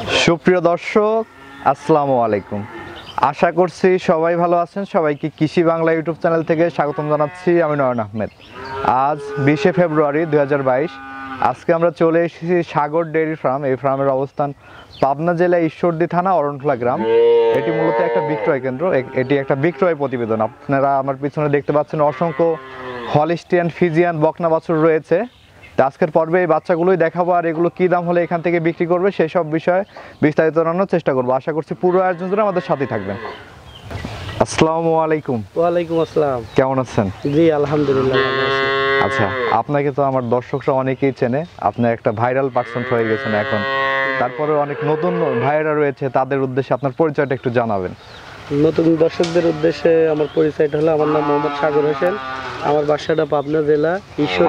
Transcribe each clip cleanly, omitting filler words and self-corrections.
সুপ্রিয় দর্শক, আসসালামু আলাইকুম। আশা করছি সবাই ভালো আছেন। সবাইকে কৃষি বাংলা ইউটিউব চ্যানেল থেকে স্বাগতম জানাচ্ছি। আমি নয়ন আহমেদ। আজ 20শে ফেব্রুয়ারি 2022। আজকে আমরা চলে এসেছি সাগর ডেইরি ফার্ম। এই ফার্মের অবস্থান পাবনা জেলা ঈশ্বরদী থানা অরণখোলা গ্রাম। এটি মূলত একটা বিক্রয় কেন্দ্র। এটি একটা বিক্রয় প্রতিবেদন। আপনারা আমার পিছনে দেখতে পাচ্ছেন অসংখ্য হলিস্টিয়ান ফিজিয়ান বকনা বাছুর রয়েছে। আজকের পর্বে এই বাচ্চাগুলোই দেখাবো, আর এগুলো কি দাম হলে এখান থেকে বিক্রি করবে সেই সব বিষয়ে বিস্তারিত জানানোর চেষ্টা করবো। আশা করছি পুরো আয়োজন জুড়ে আমাদের সাথে থাকবেন। আসসালামু আলাইকুম। ওয়ালাইকুম আসসালাম। কেমন আছেন? জি আলহামদুলিল্লাহ ভালো আছি। আচ্ছা, আপনাকে তো আমার দর্শকরা অনেকেই চেনে। আপনি একটা ভাইরাল পারসন হয়ে গেছেন এখন। তারপরে অনেক নতুন ভাইয়েরা রয়েছে, তাদের উদ্দেশ্যে আপনার পরিচয়টা একটু জানাবেন। নতুন দর্শকদের উদ্দেশ্যে আমার পরিচয়টা হলো, আমার নাম মোহাম্মদ সাগর হোসেন। আমার বাসাটা পাবনা জেলা ঈশ্বর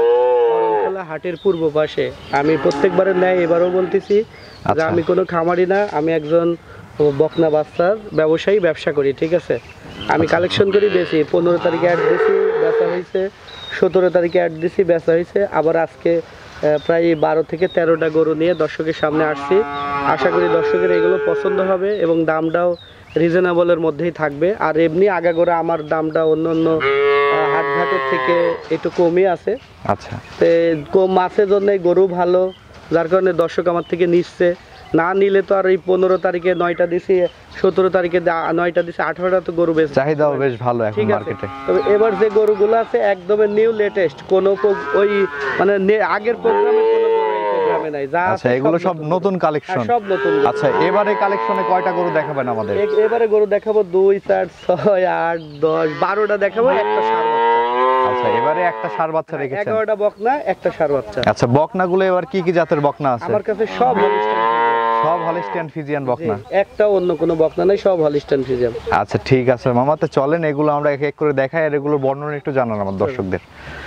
হাটের পূর্ব পাশে। আমি প্রত্যেকবারের ন্যায় এবারও বলতেছি যে আমি কোনো খামারি না, আমি একজন বকনা বাচ্চার ব্যবসা করি। ঠিক আছে, আমি কালেকশন করি, বেশি 15 তারিখে অ্যাড দিছি, বেচা হয়েছে। 17 তারিখে অ্যাড দিছি, বেচা হয়েছে। আবার আজকে প্রায় 12 থেকে 13টা গরু নিয়ে দর্শকের সামনে আসছি। আশা করি দর্শকের এগুলো পছন্দ হবে এবং দামটাও রিজনেবলের মধ্যেই থাকবে। আর এমনি আগাগোড়া আমার দামটা অন্য অন্য হাটঘাটের থেকে একটু কমই আছে। আচ্ছা, তো কম মাছের জন্য গরু ভালো, যার কারণে দর্শক আমার থেকে নিচ্ছে। না নিলে তো আর এই 15 তারিখে 9টা দিছি, 17 তারিখে 9টা দিছি, 18টা তো গরু বেশি, চাহিদাও বেশ ভালো এখন ঠিক আছে। মার্কেটে। তবে এবার যে গরুগুলো আছে একদমই নিউ লেটেস্ট, কোনো ওই মানে আগের প্রোগ্রামে কোনো গরু এই প্রোগ্রামে নাই, যা আচ্ছা, এগুলো সব নতুন কালেকশন। সব নতুন। আচ্ছা, এবারে কালেকশনে কয়টা গরু দেখাবেন আমাদের? এবারে গরু দেখাবো 2, 4, 6, 8, 10, 12টা দেখাবো, একটা ষাঁড় বাচ্চা। আচ্ছা, এবারে একটা ষাঁড় বাচ্চা রেখেছেন। 11টা বকনা, একটা ষাঁড় বাচ্চা। আচ্ছা, বকনাগুলো এবার কি কি জাতের বকনা আছে? আমার কাছে সব সব হলিস্টিয়ান ফিজিয়ান বকনা। একটা অন্য কোনো বকনা নাই, সব হলিস্টাইন ফ্রিজিয়ান। আচ্ছা, ঠিক আছে মামা, তো চলেন এগুলো আমরা এক এক করে দেখাই, আর এগুলোর বর্ণনা একটু জানান আমার দর্শকদের।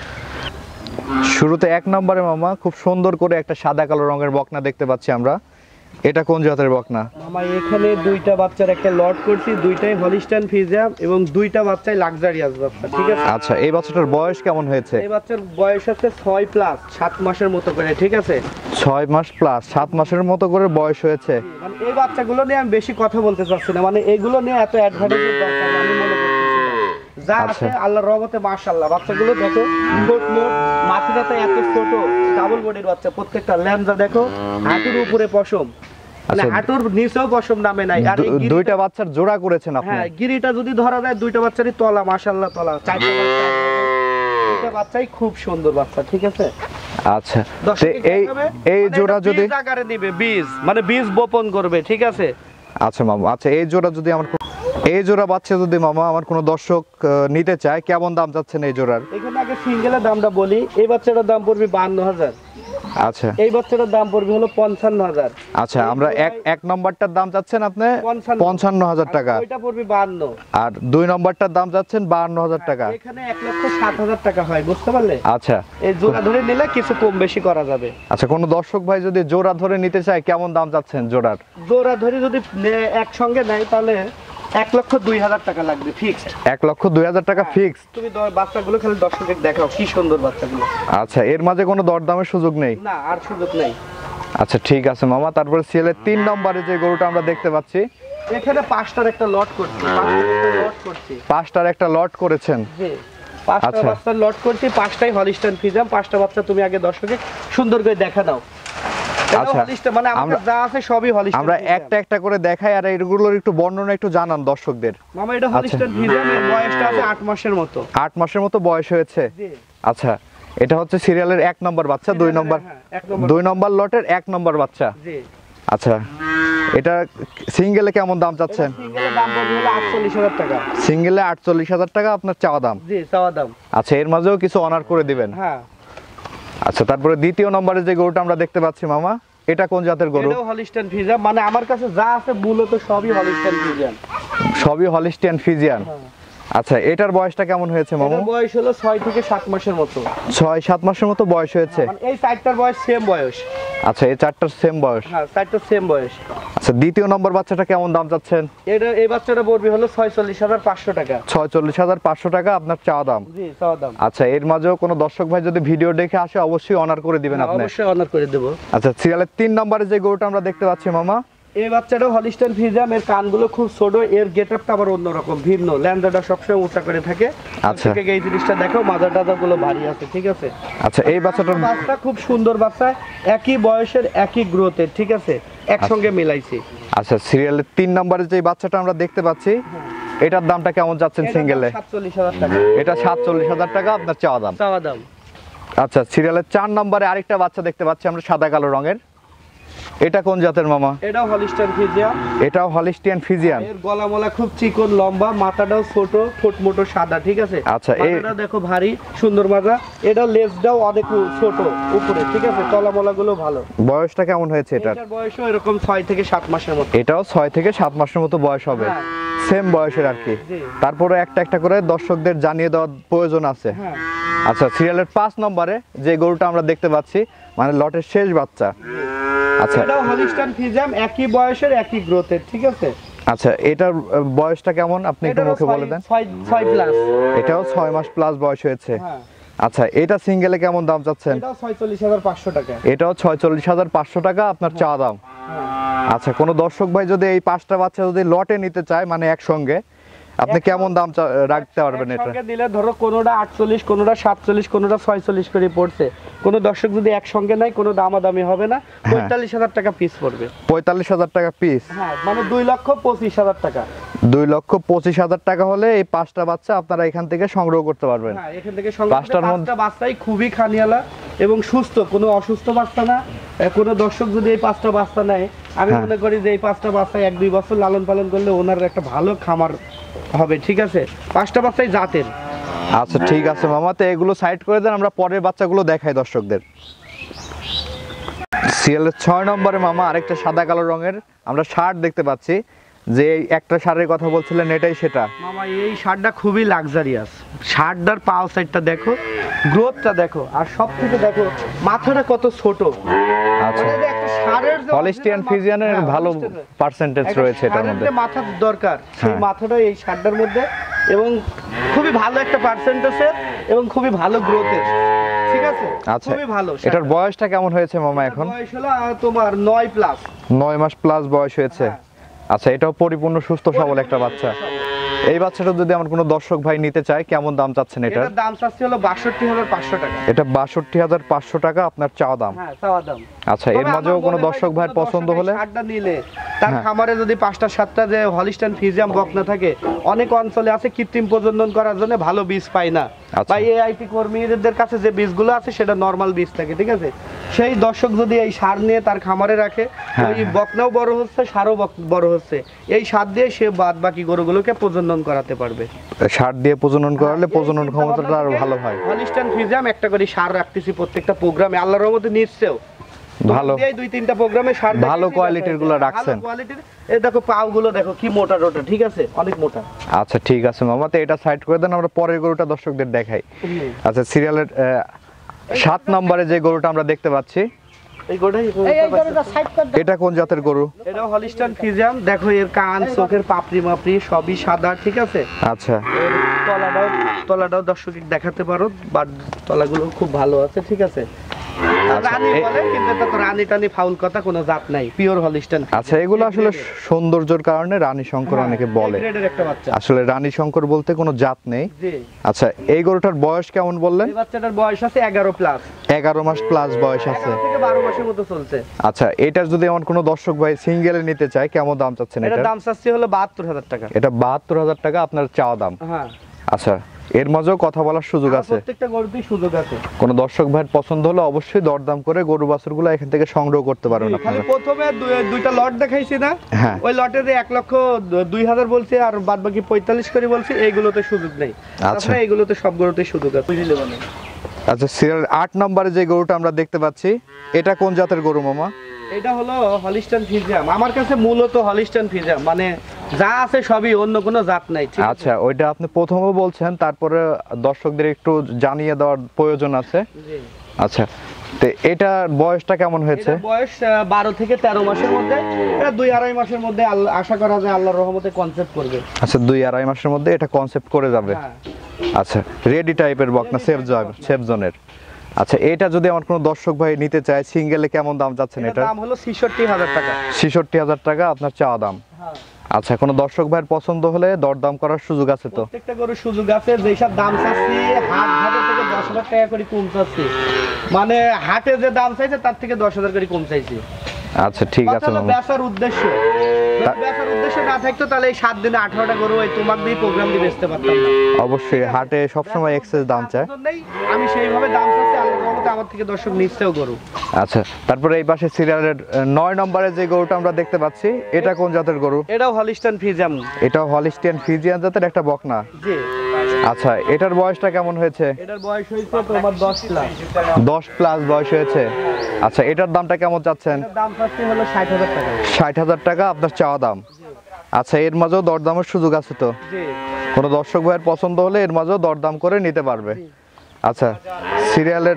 শুরুতে 1 নম্বরে মামা খুব সুন্দর করে একটা সাদা কালো রঙের বকনা দেখতে পাচ্ছি আমরা। এটা কোন জাতের বকনা? মামা এখানে 2টা বাচ্চার একটা লট করছি, 2টাই হলিস্টাইন ফ্রিজিয়ান এবং 2টা বাচ্চাই লাক্সারিয়াস বাচ্চা। ঠিক আছে। আচ্ছা, এই বাচ্চাটার বয়স কেমন হয়েছে? এই বাচ্চার বয়স আছে 6 প্লাস 7 মাসের মতো করে। ঠিক আছে, 6 মাস প্লাস 7 মাসের মতো করে বয়স হয়েছে। মানে এই বাচ্চাগুলো নিয়ে আমি বেশি কথা বলতে চাচ্ছি না, মানে এগুলো নিয়ে এত অ্যাডভান্টেজের দরকার আমি মনে করতেছি না। যা আছে আল্লাহর রহমতে মাশাআল্লাহ। বাচ্চাগুলো দেখো, ঠোঁট মোট, মাথাটা তো এত ছোট, ডাবল বডির বাচ্চা, প্রত্যেকটা ল্যাঞ্জা দেখো, হাঁটুর উপরে পশম, মানে হাঁটুর নিচেও পশম নামে নাই। আর এই দুইটা বাচ্চার জোড়া করেছেন আপনি? হ্যাঁ, গিরিটা যদি ধরা যায় 2টা বাচ্চারই তলা মাশাআল্লাহ, তলা 4টা বাচ্চা, 2টা বাচ্চাই খুব সুন্দর বাচ্চা। ঠিক আছে। আচ্ছা, এই জোড়া যদি আকারে নিবে, বীজ মানে বীজ বপন করবে। ঠিক আছে। আচ্ছা মামা, আচ্ছা এই জোড়া বাচ্চা যদি মামা আমার কোনো দর্শক নিতে চায়, কেমন দাম চাচ্ছেন এই জোড়ার? এখানে আগে সিঙ্গেলের দামটা বলি। এই বাচ্চাটার দাম পড়বে 52,000। আচ্ছা, এই বাচ্চাটার দাম পড়বে হলো 55,000। আচ্ছা, আমরা এক নম্বরটার দাম চাচ্ছেন আপনি 55,000 টাকা, ওইটা পড়বে 52। আর 2 নম্বরটার দাম চাচ্ছেন 52,000 টাকা। এখানে 1,07,000 টাকা হয়, বুঝতে পারলে? আচ্ছা, এই জোড়া ধরে নিলে কিছু কম বেশি করা যাবে। আচ্ছা, কোনো দর্শক ভাই যদি জোড়া ধরে নিতে চায়, কেমন দাম চাচ্ছেন জোড়ার? জোড়া ধরে যদি একসঙ্গে নেয় তাহলে 1,02,000 টাকা লাগবে ফিক্সড। 1,02,000 টাকা ফিক্সড। তুমি বাচ্চাগুলো খালি দর্শকদের দেখাও কি সুন্দর বাচ্চাগুলো। আচ্ছা, এর মাঝে কোনো দরদামের সুযোগ নেই? না, আর সুযোগ নেই। আচ্ছা, ঠিক আছে মামা। তারপরে সিএলের 3 নম্বরে যে গরুটা আমরা দেখতে পাচ্ছি, এখানে 5টার একটা লট করছি, 5টার একটা লট করেছেন? জি, 5টা বাচ্চার লট করছি, 5টাই হলিস্টাইন ফ্রিজিয়ান। 5টা বাচ্চা তুমি আগে দর্শকে সুন্দর করে দেখা দাও। আচ্ছা, মানে আমরা যা আছে সবই হলিস্টাইন। আমরা একটা একটা করে দেখাই, আর এগুলোর একটু বর্ণনা একটু জানান দর্শকদের। মামা এটা হলিস্টাইন ফ্রিজিয়ানের বয়সটা আছে 8 মাসের মতো। 8 মাসের মতো বয়স হয়েছে। জি। আচ্ছা, এটা হচ্ছে সিরিয়ালের 1 নম্বর বাচ্চা, 2 নম্বর লটের 1 নম্বর বাচ্চা। জি। আচ্ছা, এটা সিঙ্গেলে কেমন দাম চাচ্ছেন? সিঙ্গেলের দাম পড়বে হলো 48,000 টাকা। সিঙ্গেলে 48,000 টাকা আপনার চাওয়া দাম? জি, চাওয়া দাম। আচ্ছা, এর মাঝেও কিছু অনার করে দিবেন? হ্যাঁ। আচ্ছা, তারপরে 2য় নম্বরে যে গরুটা আমরা দেখতে পাচ্ছি মামা, এটা কোন জাতের গরু? এটাও হলিস্টাইন ফ্রিজিয়ান, মানে আমার কাছে যা আছে মূলত সবই হলিস্টাইন ফ্রিজিয়ান। সবই হলিস্টিয়ান ফিজিয়ান। আচ্ছা, এটার বয়সটা কেমন হয়েছে মামা? এটার বয়স হলো 6 থেকে 7 মাসের মতো। 6-7 মাসের মতো বয়স হয়েছে। মানে এই 4টার বয়স সেম বয়স। আচ্ছা, এই চারটার সেম বয়স। হ্যাঁ, চারটা সেম বয়স। আচ্ছা, দ্বিতীয় নম্বর বাচ্চাটা কেমন দাম চাচ্ছেন? এই বাচ্চাটা পড়বে হলো 46,500 টাকা। 46,500 টাকা আপনার চাওয়া দাম। জি, চাওয়া দাম। আচ্ছা, এর মাঝেও কোনো দর্শক ভাই যদি ভিডিও দেখে আসে অবশ্যই অনার করে দিবেন আপনি। অবশ্যই অনার করে দেব। আচ্ছা, সিরিয়ালের 3 নম্বরে যে গরুটা আমরা দেখতে পাচ্ছি মামা, এই বাচ্চাটা হলিস্টাইন ফ্রিজিয়ান, এর কানগুলো খুব ছোট, এর গেটআপটা আবার অন্যরকম ভিন্ন, ল্যান্ডারটা সবসময় উঁচা করে থাকে। আচ্ছা। থেকে এই জিনিসটা দেখো, মাদার টাদার গুলো ভারী আছে, ঠিক আছে। আচ্ছা, এই বাচ্চাটার বাচ্চা খুব সুন্দর বাচ্চা, একই বয়সের একই গ্রোথের, ঠিক আছে, একসঙ্গে মিলাইছি। আচ্ছা, সিরিয়ালের 3 নম্বরে যে বাচ্চাটা আমরা দেখতে পাচ্ছি, এটার দামটা কেমন যাচ্ছেন সিঙ্গেলে? 47,000 টাকা। এটা 47,000 টাকা আপনার চাওয়া দাম। চাওয়া দাম। আচ্ছা, সিরিয়ালের 4 নম্বরে আরেকটা বাচ্চা দেখতে পাচ্ছি আমরা, সাদা কালো রঙের। এটা কোন জাতের মামা? এটাও হলিস্টাইন ফ্রিজিয়ান। এটাও হলিস্টিয়ান ফ্রিজিয়ান। এর গলা মলা খুব চিকন, লম্বা, মাথাটাও ছোট, ফুটমোটো সাদা, ঠিক আছে। আচ্ছা, মাথাটা দেখো ভারী সুন্দর মাজা, এটা লেজটাও অনেক ছোট উপরে, ঠিক আছে, তলা মলা গুলো ভালো। বয়সটা কেমন হয়েছে এটার? এটার বয়সও এরকম 6 থেকে 7 মাসের মতো। এটাও 6 থেকে 7 মাসের মতো বয়স হবে, হ্যাঁ। সেম বয়সের আর কি। জি। তারপরে একটা একটা করে দর্শকদের জানিয়ে দেওয়ার প্রয়োজন আছে। হ্যাঁ। আচ্ছা, সিরিয়ালের 5 নম্বরে যে গরুটা আমরা দেখতে পাচ্ছি, মানে লটের শেষ বাচ্চা। আচ্ছা, এটাও হলিস্টাইন ফ্রিজিয়ান, একই বয়সের একই গ্রোথের, ঠিক আছে। আচ্ছা, এটার বয়সটা কেমন আপনি একটু মুখে বলে দেন। 6 প্লাস। এটাও 6 মাস প্লাস বয়স হয়েছে। হ্যাঁ। আচ্ছা, এটা সিঙ্গেলে কেমন দাম চাচ্ছেন? এটাও 46,500 টাকা। এটাও 46,500 টাকা আপনার চাওয়া দাম। হ্যাঁ। আচ্ছা, কোনো দর্শক ভাই যদি এই 5টা বাচ্চা যদি লটে নিতে চায়, মানে একসঙ্গে, আপনি কেমন দাম রাখতে পারবেন এটা? একসঙ্গে দিলে ধরো কোনোটা 48, কোনোটা 47, কোনোটা 46 করে পড়ছে। কোনো দর্শক যদি একসঙ্গে নেয়, কোনো দামাদামি হবে না, 45,000 টাকা পিস পড়বে। 45,000 টাকা পিস। হ্যাঁ, মানে 2,25,000 টাকা। 2,25,000 টাকা হলে এই 5টা বাচ্চা আপনারা এখান থেকে সংগ্রহ করতে পারবেন। হ্যাঁ, এখান থেকে সংগ্রহ করে পাঁচটার মধ্যে- 5টা বাচ্চাই খুবই খানিয়ালা এবং সুস্থ, কোনো অসুস্থ বাচ্চা না। কোনো দর্শক যদি এই 5টা বাচ্চা নেয়, আমি হ্যাঁ। মনে করি যে এই 5টা বাচ্চা 1-2 বছর লালন পালন করলে ওনার একটা ভালো খামার হবে, ঠিক আছে। 5টা বাচ্চাই জাতের। আচ্ছা, ঠিক আছে মামা, তো এগুলো সাইড করে দেন, আমরা পরের বাচ্চাগুলো দেখাই দর্শকদের। সিএলের 6 নম্বরে মামা আরেকটা সাদা কালো রঙের আমরা শার্ট দেখতে পাচ্ছি, যে এই একটা শার্টের কথা বলছিলেন, এটাই সেটা? মামা, এই শার্টটা খুবই লাক্সারিয়াস। শার্টটার পাও সাইডটা দেখো, গ্রোথটা দেখো, আর সব থেকে দেখো মাথাটা কত ছোট। আচ্ছা, মানে যে একটা ষাঁড়ের যে হলিস্টিয়ান original ফ্রিজিয়ানের হ্যাঁ, ভালো হলিস্টিয়ানের। পার্সেন্টেজ একটা রয়েছে এটার ষাঁড়ের মধ্যে। যে মাথার দরকার, সেই হ্যাঁ। মাথাটা এই শার্টটার মধ্যে, এবং খুবই ভালো একটা পার্সেন্টেজের এবং খুবই ভালো গ্রোথের, ঠিক আছে। আচ্ছা, খুবই ভালো। এটার বয়সটা কেমন হয়েছে মামা এখন? বয়স হলো তোমার 9 প্লাস। 9 মাস প্লাস বয়স হয়েছে। হ্যাঁ। আচ্ছা, এটাও পরিপূর্ণ সুস্থ সবল একটা বাচ্চা। এই বাচ্চাটা যদি আমার কোনো দর্শক ভাই নিতে চায়, কেমন দাম চাচ্ছেন এটার? এটার দাম চাচ্ছি হলো 62,500 টাকা। এটা 62,500 টাকা আপনার চাওয়া দাম। হ্যাঁ, চাওয়া দাম। আচ্ছা, এর তবে মাঝেও আমার কোনো মনে হয় দর্শক ভাইয়ের কোনো পছন্দ দর্শক এই হলে, শার্টটা নিলে তার হ্যাঁ। খামারে যদি 5টা-7টা যে হলিস্টাইন ফ্রিজিয়ান বকনা থাকে, অনেক অঞ্চলে আছে কৃত্রিম প্রজনন করার জন্য ভালো বীজ পায় না, আচ্ছা। বা এআইপি কর্মীদের কাছে যে বীজগুলো আছে সেটা নরমাল বীজ থাকে, ঠিক আছে। সেই দর্শক যদি এই সার নিয়ে তার খামারে রাখে, হ্যাঁ, ওই বকনাও বড় হচ্ছে, সারও বড় হচ্ছে, এই সার দিয়ে সে বাদ বাকি গরুগুলোকে প্রজনন করাতে পারবে। সার দিয়ে প্রজনন করালে প্রজনন ক্ষমতাটা আরো ভালো হয়। হলিস্টাইন ফ্রিজিয়ান একটা করে সার রাখতেছি প্রত্যেকটা প্রোগ্রামে, আল্লাহর রহমতে নিশ্চয় ভালো। 2-3টা প্রোগ্রামে সার ভালো কোয়ালিটির গুলো রাখছেন। ভালো কোয়ালিটির। এই দেখো পাও গুলো দেখো কি মোটা রোটা, ঠিক আছে, অনেক মোটা। আচ্ছা, ঠিক আছে মামা, তো এটা সাইড করে দেন, আমরা পরের গরুটা দর্শকদের দেখাই। আচ্ছা, সিরিয়ালের 7 নম্বরে যে গরুটা আমরা দেখতে পাচ্ছি, এই গোটাই এটা কোন জাতের গরু? এটা হলিস্টাইন ফ্রিজিয়ান। দেখো এর কান, চোখের পাপড়ি মাপড়ি সবই সাদা, ঠিক আছে। আচ্ছা, এর তলাটাও দর্শক দেখাতে পারো, বাট তলাগুলো খুব ভালো আছে, ঠিক আছে। রানী বলে, কিন্তু এটা তো রানী টানি ফাউল কথা, কোনো জাত নাই, পিওর হলিস্টাইন। আচ্ছা, এগুলো আসলে সৌন্দর্যের কারণে রানী শঙ্কর অনেকে বলে। গ্রেডের একটা বাচ্চা। আসলে রানী শঙ্কর বলতে কোনো জাত নেই। জি। আচ্ছা, এই গরুটার বয়স কেমন বললেন? এই বাচ্চাটার বয়স আছে 11 প্লাস। 11 মাস প্লাস বয়স আছে। 11 থেকে 12 মাসের মতো চলছে। আচ্ছা, এটার যদি আমার কোনো দর্শক ভাই সিঙ্গেলে নিতে চায়, কেমন দাম চাচ্ছেন এটার এটা? দাম চাচ্ছি হলো 72,000 টাকা। এটা 72,000 টাকা আপনার চাওয়া দাম। হ্যাঁ, আচ্ছা, এর মাঝেও কথা বলার সুযোগ আছে। প্রত্যেকটা গরুতেই সুযোগ আছে। কোনো দর্শক ভাইয়ের পছন্দ হলে অবশ্যই দরদাম করে গরু বাছুরগুলো এখান থেকে সংগ্রহ করতে পারবেন খালি আপনারা। প্রথমে দুইটা লট দেখাইছি না, হ্যাঁ। ওই লটে যে 1,02,000 বলছি আর বাদ বাকি 45 করে বলছি, এইগুলোতে সুযোগ নেই। আচ্ছা। তাছাড়া এইগুলোতে সব গরুতেই সুযোগ আছে, বুঝলে মানে। আচ্ছা, সিরিয়াল 8 নম্বরে যে গরুটা আমরা দেখতে পাচ্ছি, এটা কোন জাতের গরু মামা? এটা হলো হলিস্টাইন ফ্রিজিয়ান। আমার কাছে মূলত হলিস্টাইন ফ্রিজিয়ান, মানে যা আছে সবই, অন্য কোনো জাত নাই, ঠিক আছে। আচ্ছা, ওইটা আপনি প্রথমে বলছেন, তারপরে দর্শকদের একটু জানিয়ে দেওয়ার প্রয়োজন আছে। জি। আচ্ছা, তো এটার বয়সটা কেমন হয়েছে? এটার বয়স 12 থেকে 13 মাসের মধ্যে, এটা 2-2.5 মাসের মধ্যে আশা করা যায় আল্লাহর রহমতে কনসেপ্ট করবে। আচ্ছা 2-2.5 মাসের মধ্যে এটা কনসেপ্ট করে যাবে। হ্যাঁ। আচ্ছা রেডি টাইপের বকনা সেফ জোনের। আচ্ছা এটা যদি আমার কোনো দর্শক ভাই নিতে চায় সিঙ্গেলে কেমন দাম চাচ্ছেন এটার এটা? দাম হলো 66,000 টাকা। 66,000 টাকা আপনার চাওয়া দাম। হ্যাঁ। আচ্ছা কোনো দর্শক ভাইয়ের পছন্দ হলে দরদাম করার সুযোগ আছে তো? প্রত্যেকটা গরুর সুযোগ আছে, যেসব দাম চাচ্ছি হাট ঘাটে থেকে 10,000 টাকা করে কম চাচ্ছি, মানে হাটে যে দাম চাইছে তার থেকে 10,000 করে কম চাইছি। আচ্ছা ঠিক আছে কথা হলো মামা। বেচার উদ্দেশ্য, যদি বেচার উদ্দেশ্য না থাকতো তাহলে এই 7 দিনে 18টা গরু ওই তোমার দিয়ে প্রোগ্রাম দিয়ে বেচতে পারতাম না। অবশ্যই হাটে সবসময় এক্সেস দাম চায়। আমি সেইভাবে দাম চাচ্ছি, আল্লাহর রহমতে আমার থেকে দর্শক নিচ্ছেও গরু। আচ্ছা তারপরে এই পাশে সিরিয়ালের 9 নম্বরে যে গরুটা আমরা দেখতে পাচ্ছি এটা কোন জাতের গরু? এটাও হলিস্টান ফ্রিজিয়ান। এটাও হলিস্টিয়ান ফ্রিজিয়ান জাতের একটা বকনা। জি। আচ্ছা এটার বয়সটা কেমন হয়েছে? এটার বয়স হয়েছে তোমার 10 প্লাস। 10 প্লাস বয়স হয়েছে। আচ্ছা এটার দামটা কেমন চাচ্ছেন? এটার দাম চাচ্ছি হলো 60,000 টাকা। 60,000 টাকা আপনার চাওয়া দাম। আচ্ছা এর মাঝেও দরদামের সুযোগ আছে তো? জি। কোনো দর্শক ভাইয়ের পছন্দ হলে এর মাঝেও দরদাম করে নিতে পারবে। আচ্ছা সিরিয়ালের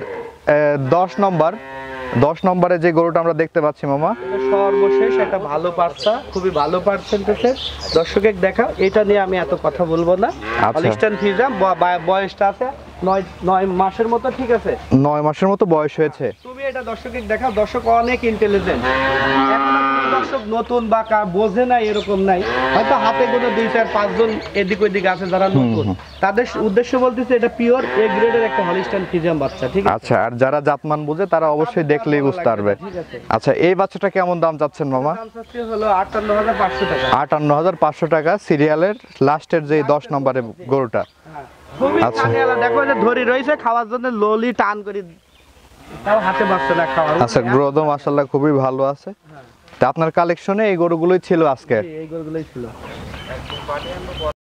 10 নম্বরে যে গরুটা আমরা দেখতে পাচ্ছি মামা, এটা সর্বশেষ একটা ভালো পার্সা, খুবই ভালো পার্সেন্টেজের দর্শকের দেখা, এটা নিয়ে আমি এত কথা বলবো না। আচ্ছা। হলিস্টান ফ্রিজিয়ান বয়সটা আছে 9 মাসের মতো, ঠিক আছে? 9 মাসের মতো বয়স হয়েছে। তুমি এটা দর্শকের দেখাও, দর্শক অনেক ইন্টেলিজেন্ট। এখন কোনো দর্শক নতুন বা বোঝে না এরকম নাই, হয়তো হাতে কোনো 2-4-5 জন এদিক ওইদিক আছে যারা নতুন, তাদের উদ্দেশ্য বলতেছে এটা পিওর এ গ্রেডের একটা হলিস্টান ফ্রিজিয়ান বাচ্চা, ঠিক আছে? আচ্ছা আর যারা জাতমান বুঝে তারা অবশ্যই দেখলেই বুঝতে পারবে। ঠিক আছে। আচ্ছা এই বাচ্চাটা কেমন দাম চাচ্ছেন মামা? দাম চাচ্ছি হলো 58,500 টাকা। 58,500 টাকা সিরিয়ালের লাস্টের যে 10 নম্বরে গরুটা। হ্যাঁ। খুবই আচ্ছা। কানিয়ালা, দেখো যে ধরি রয়েছে খাওয়ার জন্য, ললি টান করি তাও হাতে বাচ্চা না খাওয়া। আচ্ছা গ্রোথ মাশাআল্লাহ খুবই ভালো আছে। তা আপনার কালেকশনে এই গরুগুলোই ছিল আজকে? এই গরুগুলোই ছিল।